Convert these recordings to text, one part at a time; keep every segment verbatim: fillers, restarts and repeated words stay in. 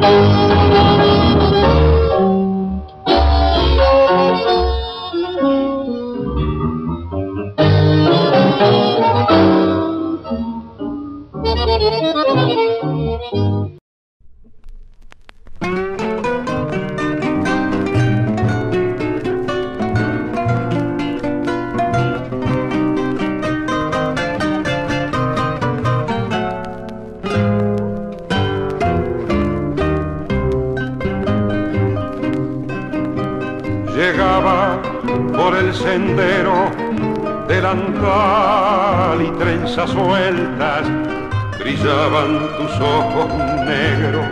Llegaba por el sendero, delantal y trenzas sueltas, brillaban tus ojos negros,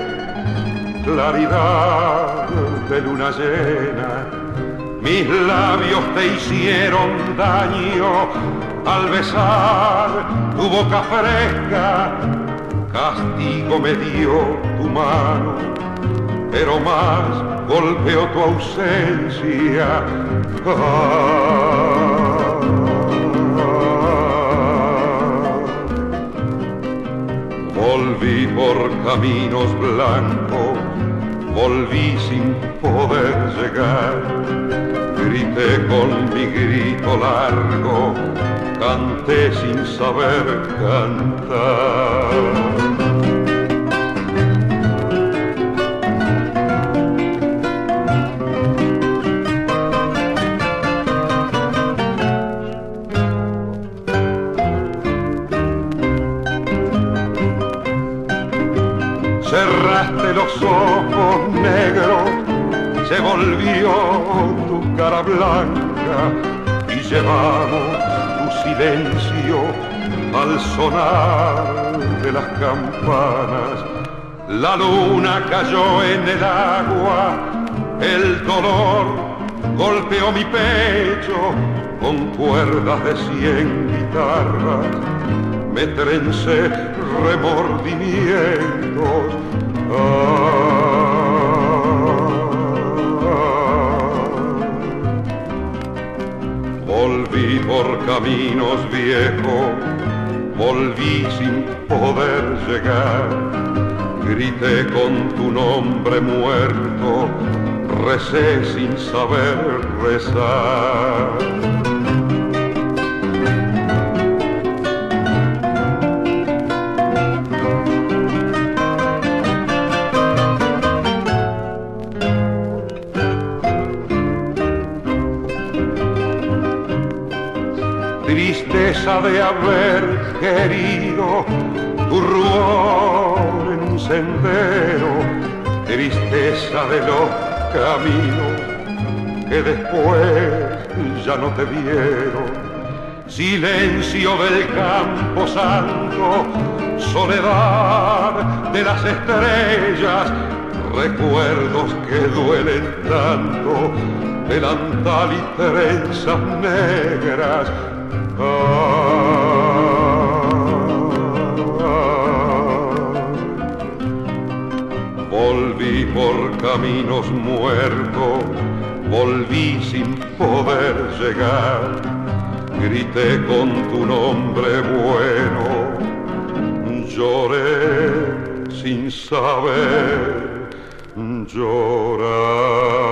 claridad de luna llena. Mis labios te hicieron daño al besar tu boca fresca, castigo me dio tu mano, pero más golpeó tu ausencia. Ah, volví por caminos blancos, volví sin poder llegar, grité con mi grito largo, canté sin saber cantar. Cerraste los ojos negros, se volvió tu cara blanca y llevamos tu silencio al sonar de las campanas. La luna cayó en el agua, el dolor golpeó mi pecho con cuerdas de cien guitarras. Me trencé remordimientos. Ah, volví por caminos viejos, volví sin poder llegar, grité con tu nombre muerto, recé sin saber rezar. Tristeza de haber querido tu rubor en un sendero, tristeza de los caminos que después ya no te vieron, silencio del campo santo, soledad de las estrellas, recuerdos que duelen tanto, delantal y trenzas negras. Ah, volví por caminos muertos, volví sin poder llegar, grité con tu nombre bueno, lloré sin saber llorar.